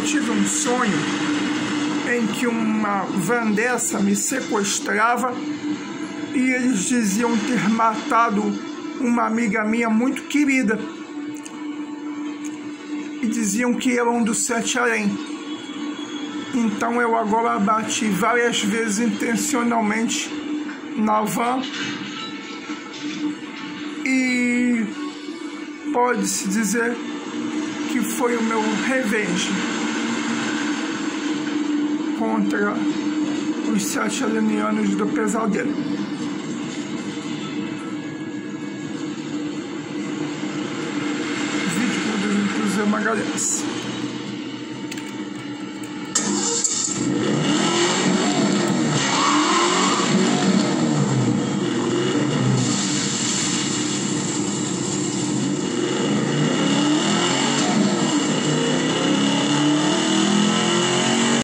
tive um sonho em que uma van dessa me sequestrava e eles diziam ter matado uma amiga minha muito querida. E diziam que eram do Sete Além. Então eu agora bati várias vezes intencionalmente na van e pode-se dizer que foi o meu revenge contra os Sete Alenianos do Pesadelo. Vídeo produzido por Zé Magalhães.